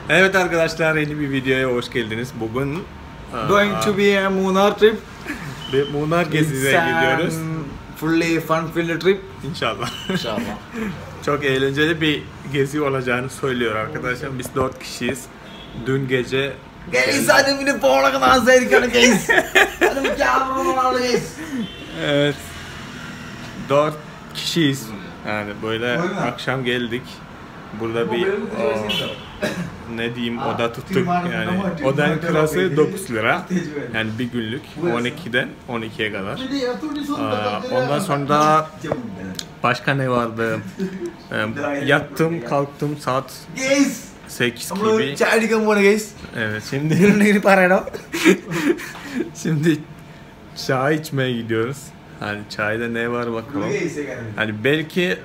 Evet arkadaşlar, yeni bir videoya hoş geldiniz. Bugün going to be a Munnar trip. Bir Munnar gezisine gidiyoruz. Fully fun-filled trip. İnşallah. İnşallah. Çok eğlenceli bir gezi olacağını söylüyor arkadaşlar. Biz 4 kişiyiz. Dün gece Guys, hadi bir pola kadar zayıfkanı guys. Hadi bir kamera guys. Evet. 4 kişiyiz. Yani böyle akşam geldik. Burada bir ne diyeyim oda tuttuk. Yani odanın kirası 9 lira. Yani bir günlük 12'den 12'ye kadar. Ondan sonra başka ne vardı? Yattım, kalktım saat 8 gibi. Çay dikkat guys. Evet, şimdi şimdi çay içmeye gidiyoruz. Hani çayda ne var bakalım. Hani belki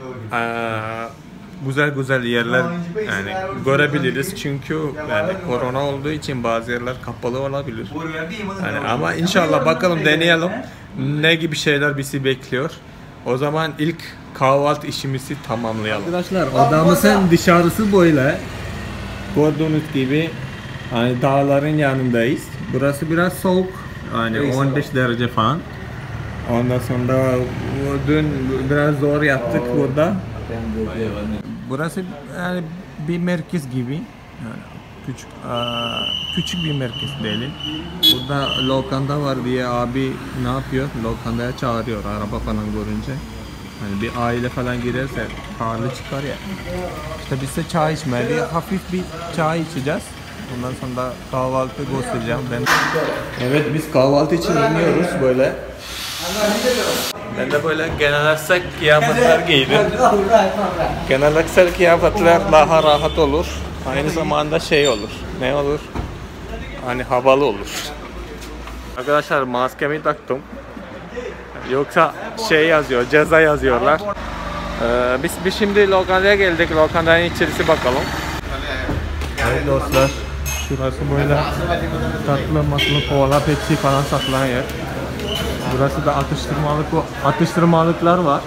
güzel yerler yani görebiliriz çünkü yani korona olduğu için bazı yerler kapalı olabilir. Yani ama inşallah bakalım, deneyelim ne gibi şeyler bizi bekliyor. O zaman ilk kahvaltı işimizi tamamlayalım. Arkadaşlar, odamızın dışarısı böyle. Gördüğünüz gibi hani dağların yanındayız. Burası biraz soğuk. Yani 15 derece falan. Ondan sonra dün biraz zor yattık burada. Burası yani bir merkez gibi. Yani küçük bir merkez değil. Burada lokanta var diye abi ne yapıyor? Lokantaya çağırıyor araba falan görünce. Yani bir aile falan girerse pahalı çıkar ya. İşte biz de çay içmeye, bir hafif bir çay içeceğiz. Ondan sonra kahvaltı göstereceğim ben. Evet, biz kahvaltı için iniyoruz böyle. Ben de böyle geleneksel kıyafetler giydim. Geleneksel kıyafetler daha rahat olur. Aynı zamanda şey olur. Ne olur? Hani havalı olur. Arkadaşlar, maskemi taktım. Yoksa şey yazıyor, ceza yazıyorlar. Biz şimdi lokantaya geldik. Lokantanın içerisi bakalım. Evet dostlar, şurası böyle tatlı maslı kola, Pepsi falan satılan yer. Burası da atıştırmalıklar var.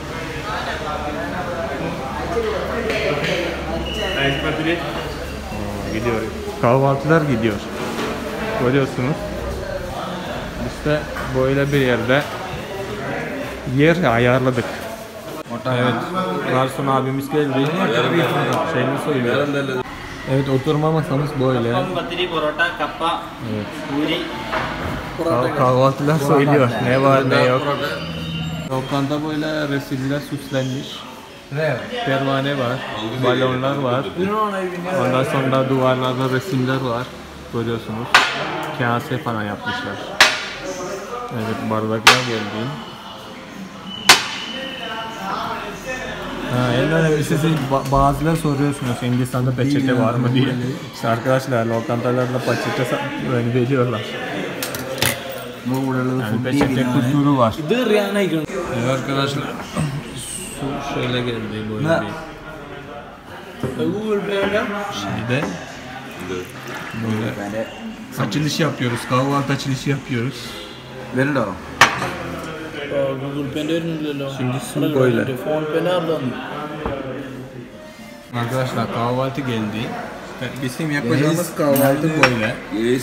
Gidiyor. Kahvaltılar gidiyor. Görüyorsunuz. İşte böyle bir yerde yer ayarladık. Evet, garson abimiz geldi. Şeyini söylüyor. Evet, oturma masamız böyle. Evet. Kahvaltılar söylüyor. Ne var ne yok. Lokanta böyle resimler süslenmiş. Pervane var, balonlar var. Ondan sonra duvarlarda resimler var. Görüyorsunuz. Kase falan yapmışlar. Evet, bardaklar geldi. En önemlisi, bazıları soruyorsunuz Hindistan'da peçete var mı diye. İşte arkadaşlar, lokantalarda peçete veriyorlar. Yani peçete kültürü var. Evet arkadaşlar, su şöyle geldi böyle bir şeyde. Böyle açılış yapıyoruz, kahvaltı açılışı yapıyoruz. Şimdi su böyle. Arkadaşlar, kahvaltı geldi. Bizim yapacağımız kahvaltı böyle. Evet.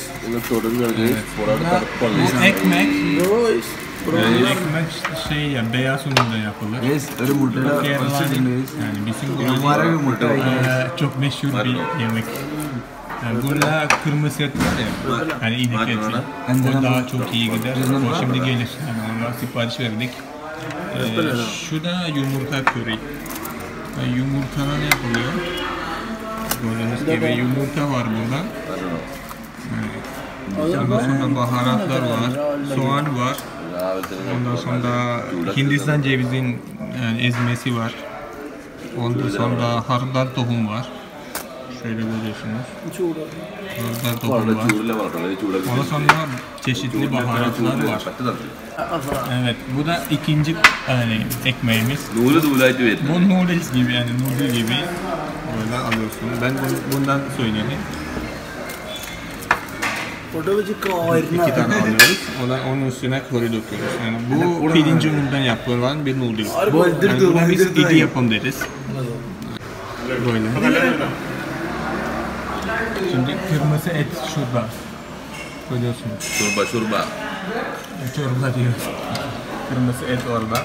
Bu ekmek. Ekmek şey ya, beyaz ununda yapılır. Yani bizim burada çok meşhur bir yemek. Yani burada kırmızı et var ya, hani inek eti. O daha çok iyi gider. O şimdi gelir. Yani ona sipariş verdik. Şu da yumurta köri. Yani yumurtana ne yapılıyor? Gördüğünüz gibi yumurta var burada. Ondan sonra baharatlar var, soğan var. Ondan sonra Hindistan cevizin yani ezmesi var. Ondan sonra hardal tohum var. Şöyle görüyorsunuz. Hardal tohum var. Ondan sonra çeşitli baharatlar var. Evet, bu da ikinci yani ekmeğimiz. Bu noodles gibi, yani noodle gibi. Böyle alıyorsunuz. Ben bundan söyleyeyim. 2 tane alıyoruz. Onun üstüne kori döküyoruz. Yani bu pirinç unundan yapılan bir noodle. Yani buna biz idi yapım deriz. Böyle. Şimdi kırmızı et şurada. Görüyorsunuz. Şurba. Çorba diyor. Kırmızı et orada.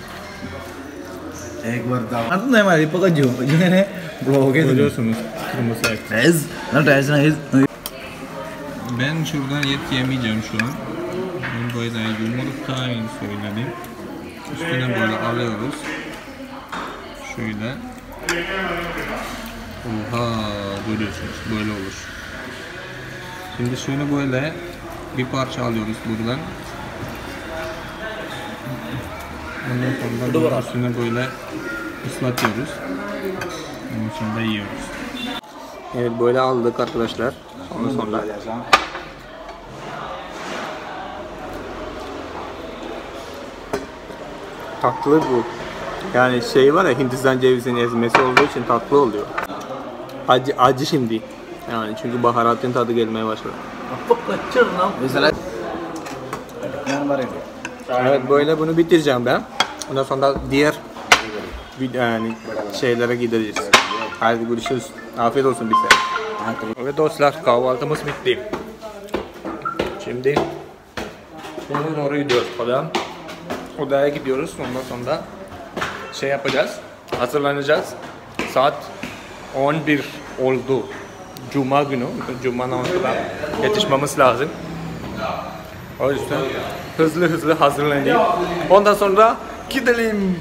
Ek baar tha. Antu nahi mari paka jo. Jene vlog e Görüyorsunuz kırmızı et. Guys, not guys, nice. Ben şuradan et yemeyeceğim şu an. Ben böyle yumurta söyledim. Üstüne böyle alıyoruz. Şöyle. Oha, görüyorsunuz böyle olur. Şimdi şunu böyle bir parça alıyoruz buradan. Ondan sonra üstüne böyle ıslatıyoruz. Onun için de yiyoruz. Evet, böyle aldık arkadaşlar. Sonra tatlı bu. Yani şey var ya, Hindistan cevizinin ezmesi olduğu için tatlı oluyor. Acı şimdi. Yani çünkü baharatın tadı gelmeye başladı. Mesela Evet, böyle bunu bitireceğim ben. Ondan sonra diğer yani şeylere gideceğiz. Hadi görüşürüz. Afiyet olsun bize. Evet dostlar, kahvaltımız bitti. Şimdi oraya gidiyoruz falan. Odaya gidiyoruz. Ondan sonra şey yapacağız. Hazırlanacağız. Saat 11 oldu. Cuma günü. Cuma namazına yetişmemiz lazım. O yüzden hızlı hazırlanayım. Ondan sonra gidelim.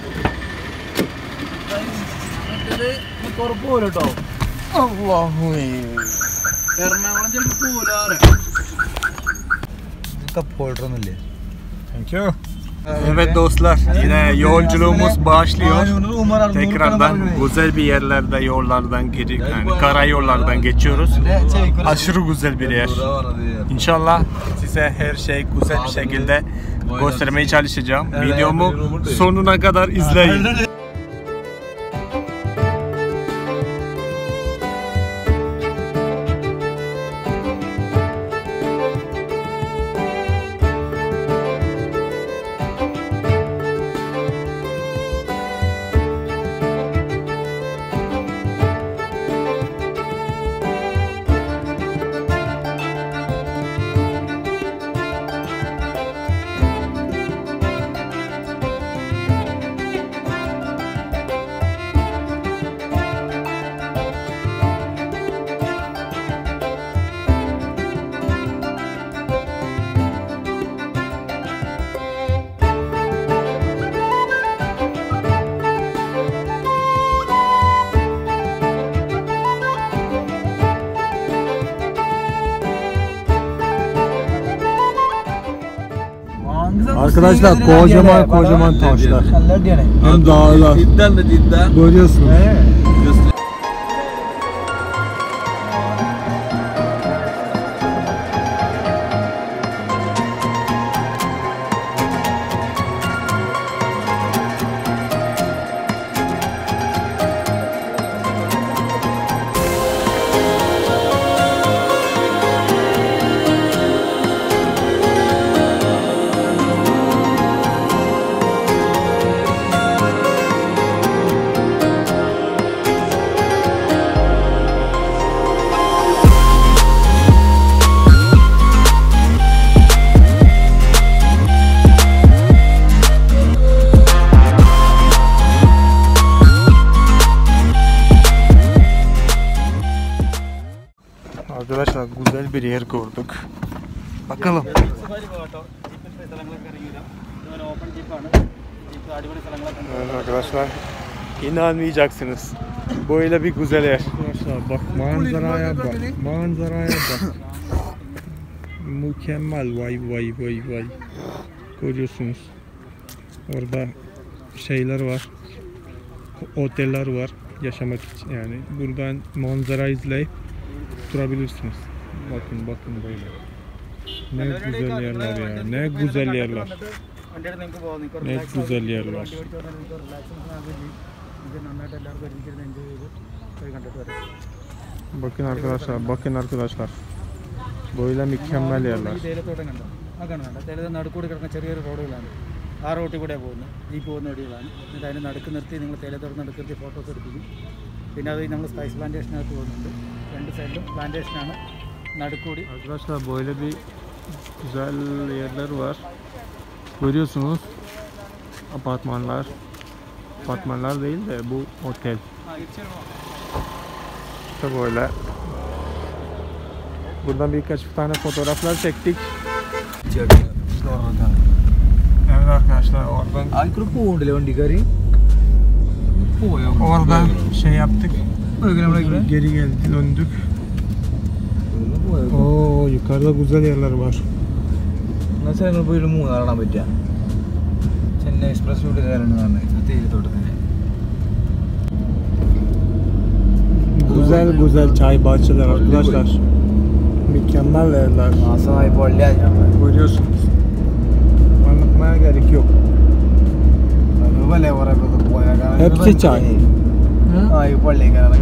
Allahu Thank you. Evet dostlar, yine yolculuğumuz başlıyor. Tekrardan güzel bir yerlerde yollardan yani karayollardan geçiyoruz. Aşırı güzel bir yer. İnşallah size her şey güzel bir şekilde göstermeye çalışacağım. Videomu sonuna kadar izleyin. Arkadaşlar kocaman taşlar. Hem dağlar. Görüyorsunuz. Arkadaşlar güzel bir yer gördük. Bakalım. Evet arkadaşlar, inanmayacaksınız. Böyle bir güzel yer. Arkadaşlar bak, manzaraya bak. Mükemmel, vay. Görüyorsunuz. Orada şeyler var. Oteller var yaşamak için, yani buradan manzara izleyip durabilirsiniz. Bakın böyle. Ne güzel yerler ya. Ne güzel yerler. Bakın arkadaşlar. Böyle mükemmel yerler. ആ റോട്ടിൽ കൂടെ പോകുന്നത് ജീപ്പ് പോകുന്ന വഴികളാണ്. എന്നിട്ട് അതിന് നടുക്ക് നിർത്തി നിങ്ങൾ തേയിലത്തോട്ടം നടുക്ക് നിർത്തി ഫോട്ടോസ് എടുപ്പിക്കും. പിന്നെ അത് നമ്മൾ സ്പൈസ് പ്ലാന്റേഷനകത്ത് പോകുന്നുണ്ട്. രണ്ട് സൈഡിലും പ്ലാന്റേഷനാണ്, നടുക്കൂടി. Arkadaşlar böyle bir güzel yerler var. Görüyorsunuz. Apartmanlar. Apartmanlar değil de bu otel. İşte böyle. Buradan birkaç tane fotoğraflar çektik. Evet arkadaşlar oradan oradan şey yaptık. Geri geldik, döndük. Oo, yukarıda güzel yerler var. Nasıl ഞങ്ങൾ പോയി മൂന്നാർ കാണാൻ പറ്റുക. Chennai express root കയറണം തേയിലത്തോട്ടത്തിന്. Güzel güzel çay bahçeler arkadaşlar. Mükemmel yerler. മാസമായി പള്ളി Görüyorsunuz. Anlatmaya gerek yok. Hepsi çay. ആ ഈ പള്ളി കയറണം.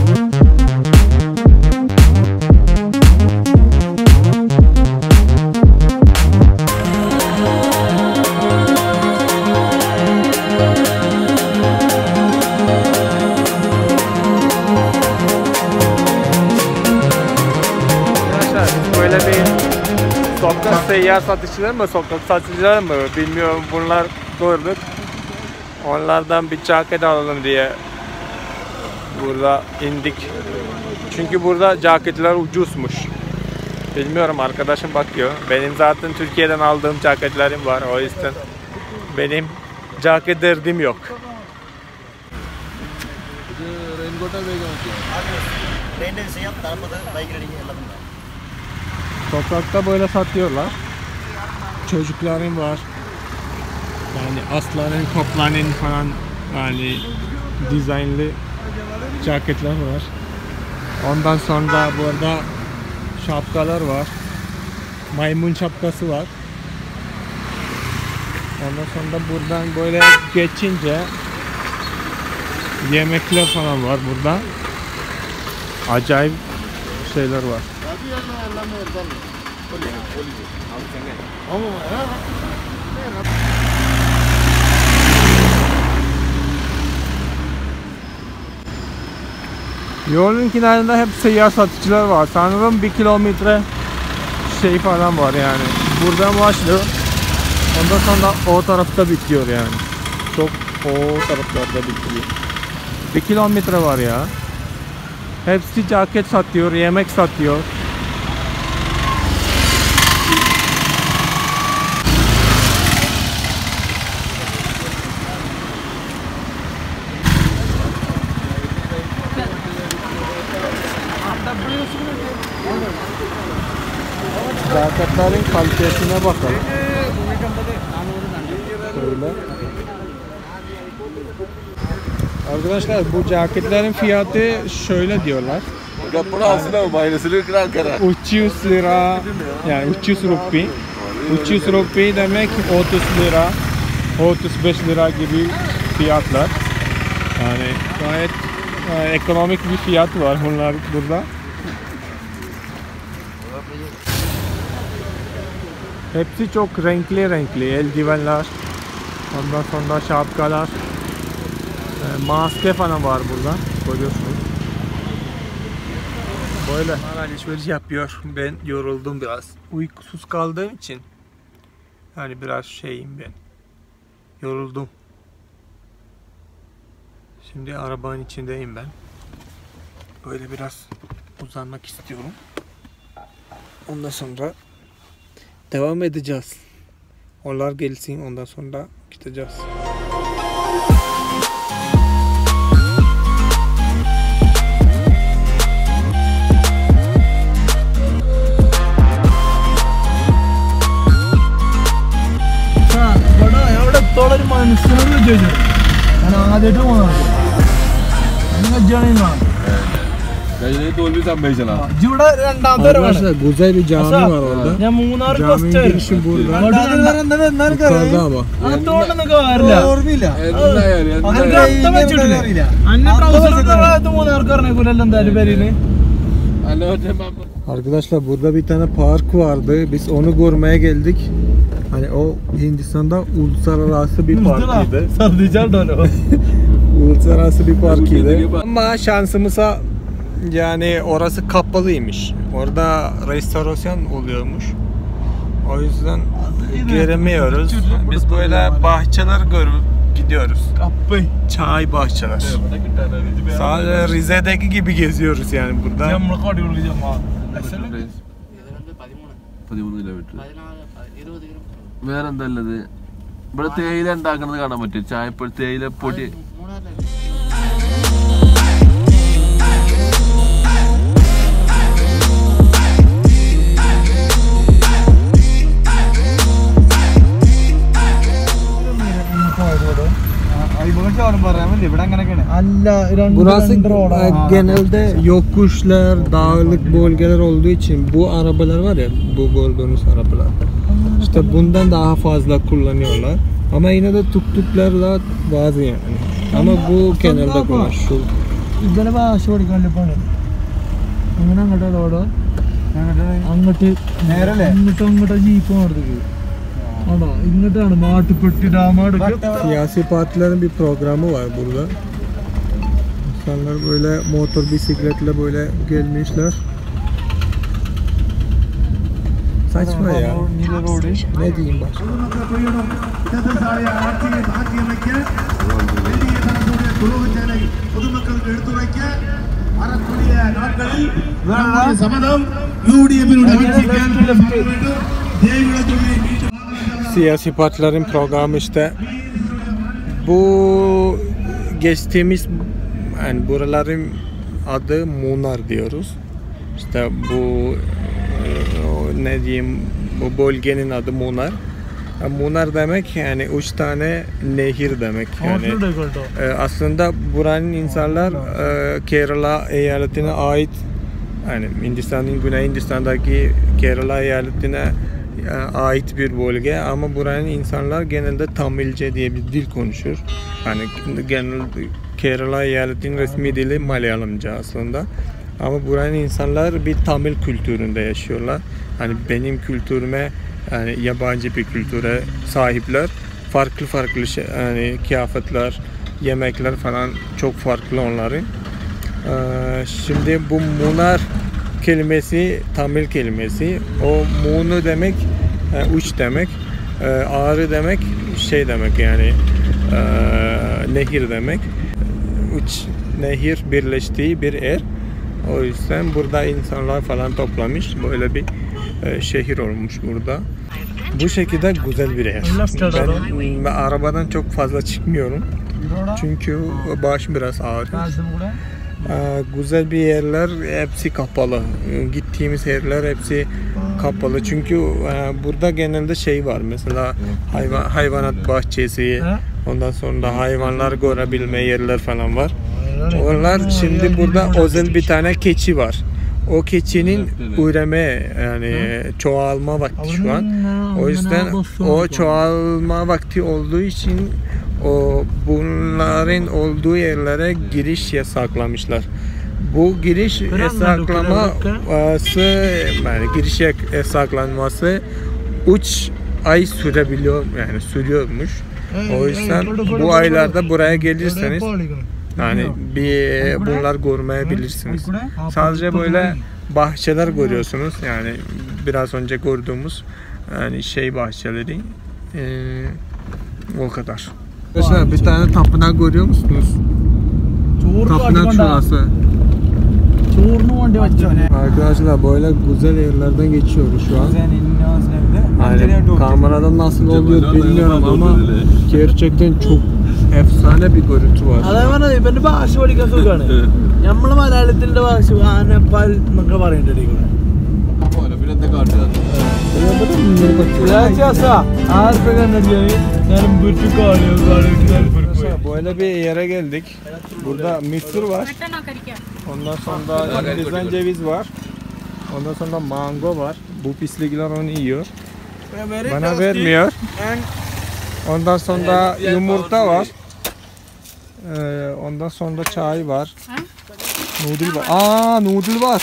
Böyle bir sokak seyyar satışçılar mı, sokak satıcılar mı bilmiyorum, bunlar gördük. Onlardan bir ceket alalım diye burada indik. Çünkü burada ceketler ucuzmuş. Bilmiyorum, arkadaşım bakıyor. Benim zaten Türkiye'den aldığım ceketlerim var, o yüzden benim ceket derdim yok. Sokakta böyle satıyorlar. Çocukların var. Yani aslanın, kaplanın falan yani dizaynlı ceketler var. Ondan sonra burada şapkalar var. Maymun şapkası var. Ondan sonra buradan böyle geçince yemekler falan var burada. Acayip şeyler var. Yolun kenarında hep seyyar satıcılar var. Sanırım 1 kilometre şey falan var yani. Buradan başlıyor. Ondan sonra o tarafta bitiyor yani. Çok o taraflarda bitiyor. 1 kilometre var ya. Hepsi ceket satıyor, yemek satıyor. Ceketlerin kalitesine bakalım. Şöyle. Arkadaşlar bu ceketlerin fiyatı şöyle diyorlar. 300 lira, yani 300 rupi. 300 rupi demek 30 lira, 35 lira gibi fiyatlar. Yani gayet ekonomik bir fiyat var bunlar burada. Hepsi çok renkli renkli eldivenler. Ondan sonra şapkalar. Maske falan var burada. Görüyorsunuz. Böyle alışveriş yapıyor. Ben yoruldum biraz. Uykusuz kaldığım için. Yani biraz şeyim ben. Yoruldum. Şimdi arabanın içindeyim ben. Böyle biraz uzanmak istiyorum. Ondan sonra devam edeceğiz. Onlar gelsin, ondan sonra gideceğiz. ഒരു മനസ്സിനോട് ചോദിച്ചു ഞാൻ ആദ്യമായിട്ട് പോകുന്നത് ഇവിടെ രണ്ടാമത്തെ güzel bir cami var orada. ഞാൻ മൂന്നാർ മൂന്നാർക്ക് പറഞ്ഞേക്കൂലല്ലോ എന്തായാലും പേരിന്. Arkadaşlar burada bir tane park vardı. Biz onu görmeye geldik. Hani o Hindistan'da uluslararası bir parkıydı. Sardıcağı da uluslararası bir parkıydı. Ama şansımıza yani orası kapalıymış. Orada restorasyon oluyormuş. O yüzden giremiyoruz. Biz böyle bahçeler görüp gidiyoruz. Çay bahçeler. Sadece Rize'deki gibi geziyoruz yani burada. 13 kilometre. വേറെ എന്താ ഉള്ളത്? ഇവിടെ തേയില ഉണ്ടാക്കുന്നത് കാണാൻ പറ്റും. ചായപ്പൊടി തേയില പൊടി. Burası genelde yokuşlar, dağlık bölgeler olduğu için bu arabalar var ya, bu gördüğünüz arabalar. İşte bundan daha fazla kullanıyorlar. Ama yine de tuk-tuklarla bazı yani. Ama bu genelde kullanışıyor. ഇന്നലെ ഭാഷ പഠിക്കാണ്ട് പോണ് അങ്ങനെ അങ്ങോട്ടോ റോഡോ അങ്ങോട്ട് നേരല്ലേ അങ്ങോട്ടോ ജീപ്പ് നടത്തേക്ക് ആണോ ഇങ്ങോട്ടാണ് മാട്ടുപ്പെട്ടി ഡാമടൊക്കെ Siyasi partilerin bir programı var burada. İnsanlar böyle motor bisikletle böyle gelmişler. Saçma ya. Ne diyeyim başka? Siyasi partilerin programı işte. Bu geçtiğimiz yani buraların adı Munar diyoruz. İşte bu ne diyeyim, bu bölgenin adı Munar. Munar demek yani 3 tane nehir demek yani. Aslında buranın insanlar Kerala eyaletine ait, yani Hindistan'ın Güney Hindistan'daki Kerala eyaletine ait bir bölge ama buranın insanlar genelde Tamilce diye bir dil konuşur. Yani genelde Kerala eyaletinin resmi dili Malayalamca aslında. Ama buranın insanlar bir Tamil kültüründe yaşıyorlar. Hani benim kültürüme yani yabancı bir kültüre sahipler. Farklı yani kıyafetler, yemekler falan çok farklı onların. Şimdi bu Munar kelimesi Tamil kelimesi. O Munu demek uç demek. Ağrı demek şey demek yani nehir demek. Uç nehir birleştiği bir yer. O yüzden burada insanlar falan toplamış. Böyle bir şehir olmuş burada. Bu şekilde güzel bir yer. Ben arabadan çok fazla çıkmıyorum. Çünkü başım biraz ağrıyor. Güzel bir yerler hepsi kapalı. Gittiğimiz yerler hepsi kapalı. Çünkü burada genelde şey var. Mesela hayvanat bahçesi, ondan sonra hayvanlar görebilme yerler falan var. Onlar şimdi burada özel bir tane keçi var. O keçinin üreme yani çoğalma vakti şu an. O yüzden o çoğalma vakti olduğu için bunların olduğu yerlere giriş yasaklamışlar. Bu giriş yasaklaması yani giriş yasaklanması 3 ay sürebiliyor yani sürüyormuş. O yüzden bu aylarda buraya gelirseniz yani bunlar görmeyebilirsiniz. Sadece böyle bahçeler görüyorsunuz yani biraz önce gördüğümüz yani şey bahçeleri o kadar. Arkadaşlar bir tane tapınak görüyor musunuz? Tapınak şurası. Arkadaşlar böyle güzel yerlerden geçiyoruz şu an. Yani kameradan nasıl oluyor bilmiyorum ama gerçekten çok efsane bir görüntü var. അതേപോലെ ഇവന്റെ ഭാഷ പഠിക്കാൻ സുഖമാണ്. നമ്മള് മലയാളത്തിന്റെ ഭാഷ ആനപ്പാൽ എന്നൊക്കെ പറയണ്ടേ കൂടെ. Böyle bir yere geldik. Burada mısır var. Ondan sonra Hindistan ceviz var. Ondan sonra mango var. Bu pislikler onu yiyor. Bana vermiyor. Ondan sonra yumurta var. Ondan sonra çay var. Noodle var. Noodle var.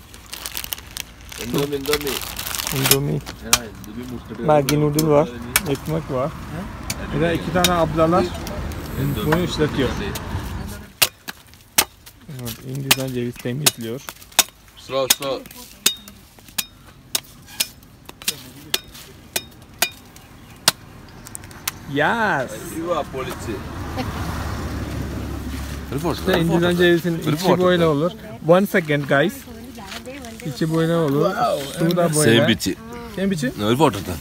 Indomie. Maggi noodle var. Ekmek var. Bir de 2 tane ablalar bunu işletiyor. Hindistan ceviz temizliyor. Slow. Yes. Eyvah polisi. İşte Hindistan cevizin içi böyle olur. 1 second guys. İçi böyle olur. Su da böyle. Same bici. Same bici? Bir foto da.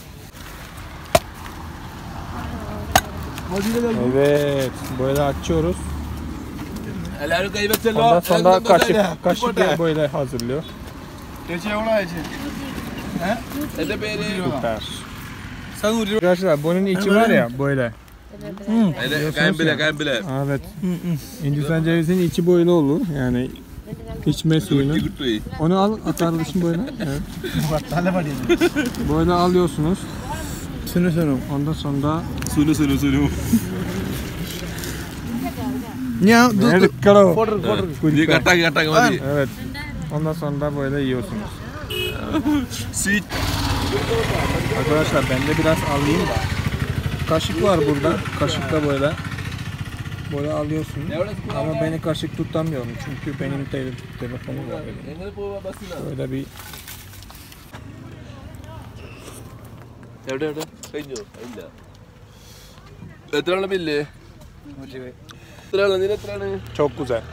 Evet. Böyle açıyoruz. എല്ലാവരും കൈവച്ചല്ലോ. Ondan sonra kaşık böyle hazırlıyor. എന്റെ പേര് Süper. Arkadaşlar bunun içi var ya böyle. Kaymbile. Evet. Hindistan cevizinin içi böyle olur. Yani içme suyunu. Onu al atarlısın böyle. Evet. Böyle alıyorsunuz. Sunu. Ondan sonra Sulu. Ya verdik kalo. Diye katak madi. Evet. Ondan sonra böyle yiyorsunuz. Sweet. Arkadaşlar ben de biraz alayım da. Kaşık var burada. Kaşıkla böyle. Böyle alıyorsun. Ama beni kaşık tutamıyorum çünkü benim telefonum var. Böyle bir എവിടെ കഴിഞ്ഞോ ഇല്ല എത്രയാണ് ബില്ല് എത്രയാണ് നിന് എത്രയാണ് çok güzel.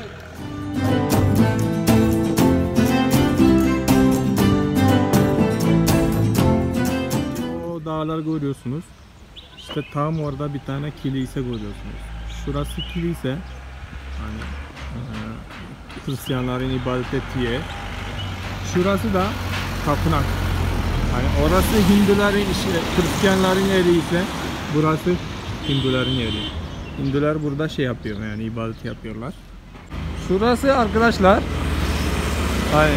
O dağlar görüyorsunuz. İşte tam orada bir tane kilise görüyorsunuz. Şurası kilise. Hani Hristiyanların ibadet ettiği yer. Şurası da tapınak. Hani orası Hinduların Hristiyanların yeri ise burası Hinduların yeri. Hindular burada şey yapıyor yani ibadet yapıyorlar. Şurası arkadaşlar hani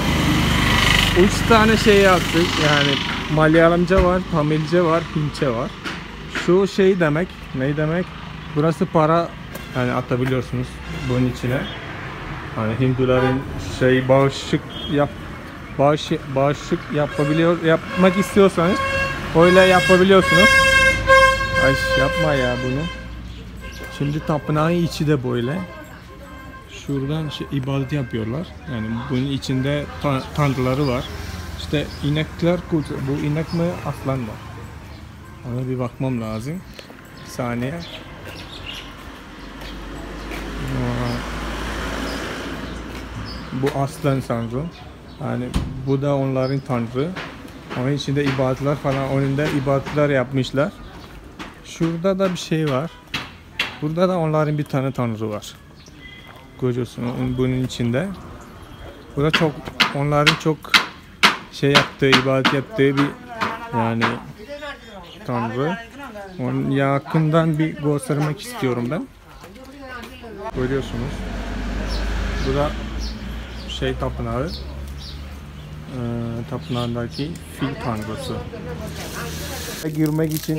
3 tane şey yaptık yani Malayalamca var, Tamilce var, Hintçe var. Şu şey demek, ne demek? Burası para yani atabiliyorsunuz bunun içine. Hani Hinduların şey bağışık yapmak istiyorsanız öyle yapabiliyorsunuz. Ay yapma ya bunu. Şimdi tapınağın içi de böyle. Şuradan ibadet yapıyorlar. Yani bunun içinde tanrıları var. İşte inekler bu inek mi aslan mı? Ona bir bakmam lazım. Bir saniye. Bu aslan tanrı. Yani bu da onların tanrı. Onun içinde ibadetler falan, önünde ibadetler yapmışlar. Şurada da bir şey var. Burada da onların bir tane tanrı var. Görüyorsunuz bunun içinde. Bu da çok onların çok şey yaptığı, ibadet yaptığı bir yani tanrı. Onu yakından bir göstermek istiyorum ben. Görüyorsunuz. Bu da şey tapınağı. Tapınağındaki fil tanrısı. Girmek için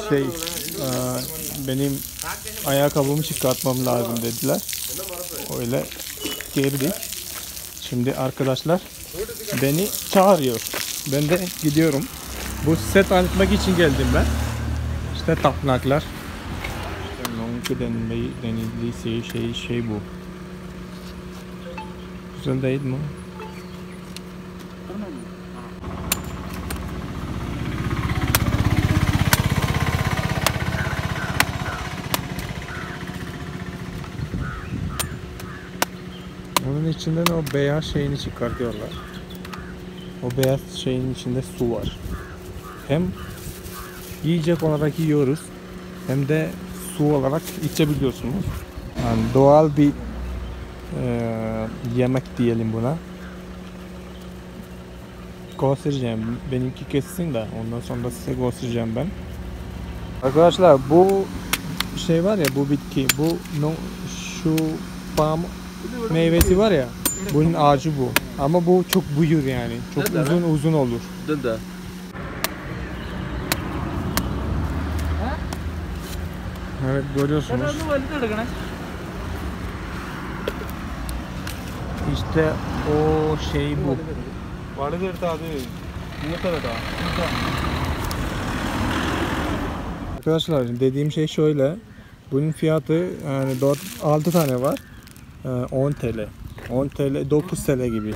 benim ayakkabımı çıkartmam lazım dediler. Öyle girdik. Şimdi arkadaşlar beni çağırıyor. Ben de gidiyorum. Bu size tanıtmak için geldim ben. İşte tapınaklar. İşte denildiği şey bu. Güzel değil mi? Onun içinden o beyaz şeyini çıkartıyorlar. O beyaz şeyin içinde su var. Hem yiyecek olarak yiyoruz hem de su olarak içebiliyorsunuz. Yani doğal bir yemek diyelim buna. Göstereceğim. Benimki kessin de ondan sonra size göstereceğim ben. Arkadaşlar bu şey var ya bu bitki şu palm meyvesi var ya bunun ağacı bu. Ama bu çok büyür yani. Çok uzun olur. Döndü. Evet görüyorsunuz. İşte o şey bu. Arkadaşlar dediğim şey şöyle. Bunun fiyatı yani 6 tane var. 10 TL. 10 TL, 9 TL gibi.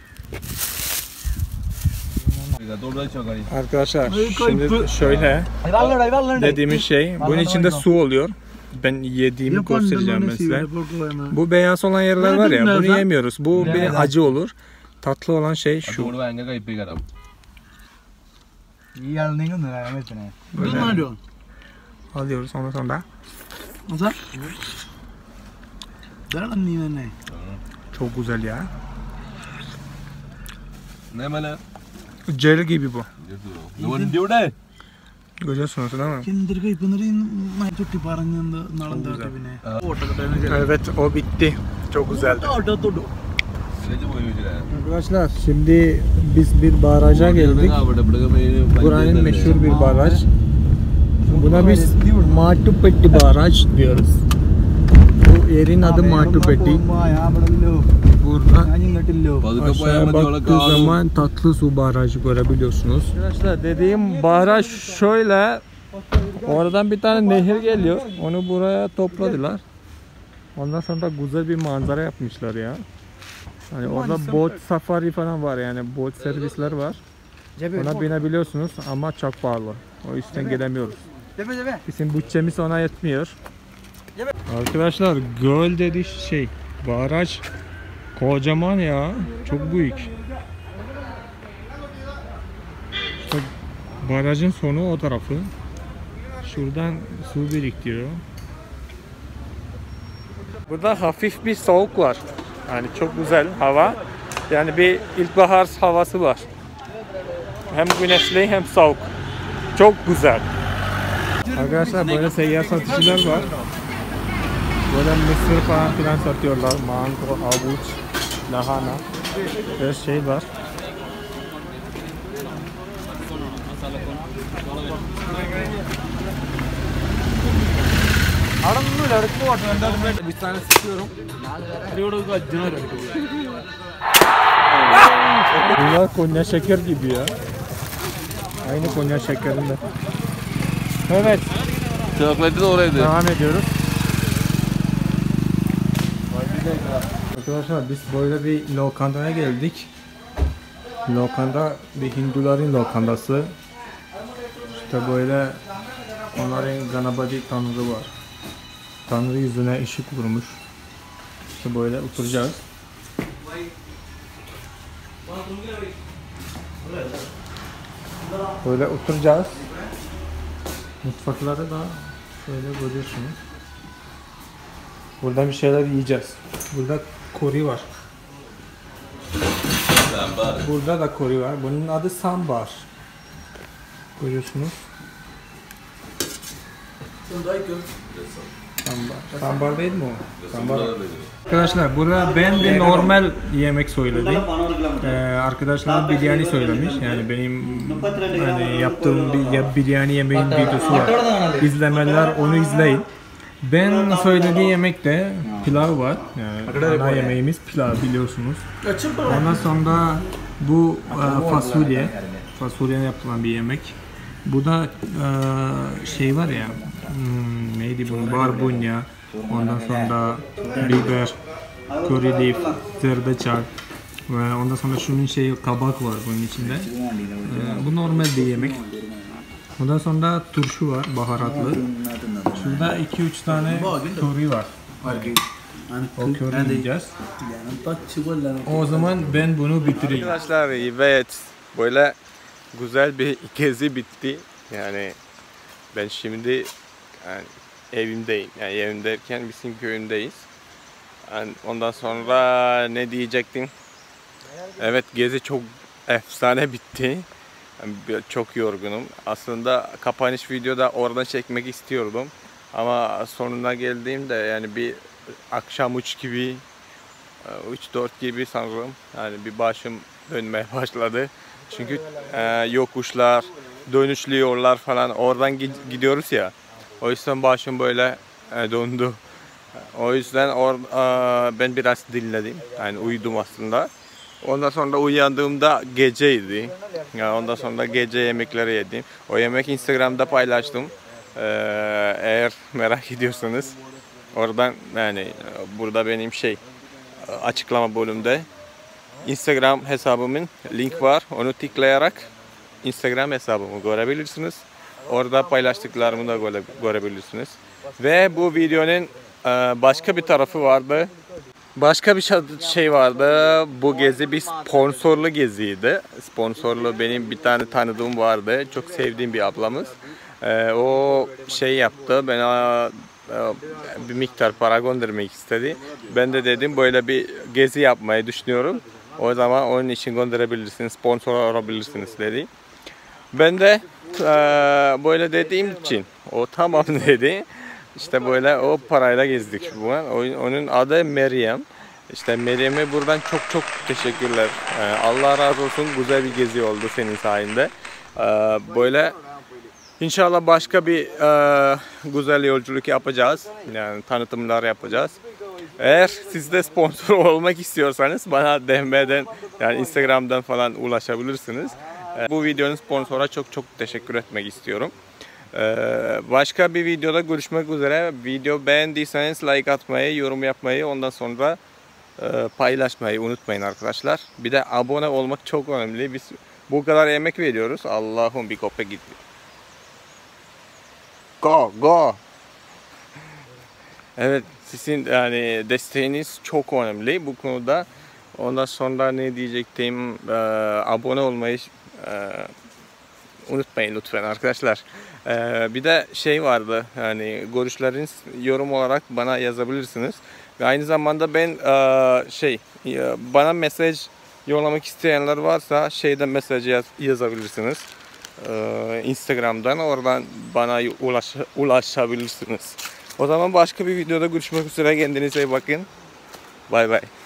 Arkadaşlar şimdi şöyle dediğimiz şey, bunun içinde su oluyor. Ben yediğimi göstereceğim ben size. Bu beyaz olan yerler var ya, bunu yemiyoruz. Bu bir acı olur. Tatlı olan şey şu. Böyle alıyoruz ondan sonra. Çok güzel ya. Ne böyle? Jel gibi bu. Görüyorsunuz değil mi? Evet, o bitti. Çok güzeldi. Arkadaşlar şimdi biz bir baraja geldik. Buranın meşhur bir baraj. Buna biz Mattupetti Baraj diyoruz. Bu yerin adı Mattupetti. Burada aşağıya baktığı zaman tatlı su barajı görebiliyorsunuz. Arkadaşlar dediğim baraj şöyle. Oradan bir tane nehir geliyor. Onu buraya topladılar. Ondan sonra da güzel bir manzara yapmışlar ya. Hani orada boat safari falan var, yani boat servisler var. Ona binebiliyorsunuz ama çok pahalı. O yüzden gelemiyoruz. Bizim bütçemiz ona yetmiyor. Arkadaşlar göl dediği şey, baraj kocaman ya, çok büyük. İşte barajın sonu o tarafı. Şuradan su biriktiriyor. Burada hafif bir soğuk var. Yani çok güzel hava. Yani bir ilkbahar havası var. Hem güneşli hem soğuk. Çok güzel. Arkadaşlar böyle seyyar satıcılar var. Böyle mısır falan filan satıyorlar. Mango, havuç, lahana. Her şey var. Bir tane sıkıyorum. Bunlar Konya şeker gibi ya. Aynı Konya şekerinde. Evet. Çokleti de oraydı. Devam ediyoruz. Arkadaşlar biz böyle bir lokantaya geldik. Lokanta bir Hinduların lokantası. İşte böyle onların Ganapati tanrı var. Tanrı yüzüne ışık vurmuş. İşte böyle oturacağız. Böyle oturacağız. Mutfakları da şöyle görüyorsunuz. Burada bir şeyler yiyeceğiz. Burada kori var. Burada da kori var. Bunun adı sambar. Görüyorsunuz. Sambar değil mi o? Sambar. Arkadaşlar burada ben bir normal yemek söyledim. Arkadaşlar biryani söylemiş. Yani benim hani yaptığım bir biryani yemeğin videosu var. İzlemeler, onu izleyin. Ben söylediğim yemekte pilav var. Yani ana yemeğimiz pilav, biliyorsunuz. Ondan sonra bu fasulye. Fasulyeyle yapılan bir yemek. Bu da şey var ya, neydi bu? Barbunya. Ondan sonra biber, curry leaf, zerdeçal. Ve ondan sonra şunun şeyi, kabak var bunun içinde. Bu normal bir yemek. Ondan sonra turşu var, baharatlı. Şurada 2-3 tane curry var. O curry yiyeceğiz. O zaman ben bunu bitireyim. Arkadaşlar evet, böyle güzel bir gezi bitti. Yani ben şimdi yani evimdeyim. Yani evimdeyken bizim köyündeyiz. Yani ondan sonra ne diyecektim? Evet, gezi çok efsane bitti. Yani çok yorgunum. Aslında kapanış videoda oradan çekmek istiyordum. Ama sonuna geldiğimde yani bir akşam 3 gibi, 3-4 gibi sanırım. Yani bir başım dönmeye başladı. Çünkü yokuşlar, dönüşlü yollar falan, oradan gidiyoruz ya. O yüzden başım böyle döndü. O yüzden ben biraz dinledim. Yani uyudum aslında. Ondan sonra uyandığımda geceydi. Yani ondan sonra gece yemekleri yedim. O yemek Instagram'da paylaştım. Eğer merak ediyorsanız oradan, yani burada benim açıklama bölümünde. Instagram hesabımın link var. Onu tıklayarak Instagram hesabımı görebilirsiniz. Orada paylaştıklarımı da görebilirsiniz. Ve bu videonun başka bir tarafı vardı. Başka bir şey vardı. Bu gezi bir sponsorlu geziydi. Sponsorlu benim bir tane tanıdığım vardı. Çok sevdiğim bir ablamız. O şey yaptı. Bana bir miktar para göndermek istedi. Ben de dedim böyle bir gezi yapmayı düşünüyorum. O zaman onun için gönderebilirsiniz, sponsor olabilirsiniz dedi. Ben de böyle dediğim için o tamam dedi. İşte böyle o parayla gezdik şu an. Onun adı Meryem. İşte Meryem'e buradan çok teşekkürler. Allah razı olsun, güzel bir gezi oldu senin sayende. Böyle İnşallah başka bir güzel yolculuk yapacağız. Yani tanıtımlar yapacağız. Eğer siz de sponsor olmak istiyorsanız bana DM'den yani Instagram'dan falan ulaşabilirsiniz. Bu videonun sponsora çok teşekkür etmek istiyorum. Başka bir videoda görüşmek üzere. Video beğendiyseniz like atmayı, yorum yapmayı, ondan sonra paylaşmayı unutmayın arkadaşlar. Bir de abone olmak çok önemli. Biz bu kadar emek veriyoruz. Allah'ım bir kopya gitti. Go. Evet, sizin yani desteğiniz çok önemli bu konuda. Ondan sonra ne diyecektim? Abone olmayı unutmayın lütfen arkadaşlar. Bir de şey vardı, yani görüşleriniz yorum olarak bana yazabilirsiniz. Ve aynı zamanda ben bana mesaj yollamak isteyenler varsa şeyden mesaj yazabilirsiniz. Instagram'dan, oradan bana ulaşabilirsiniz. O zaman başka bir videoda görüşmek üzere. Kendinize iyi bakın. Bay bay.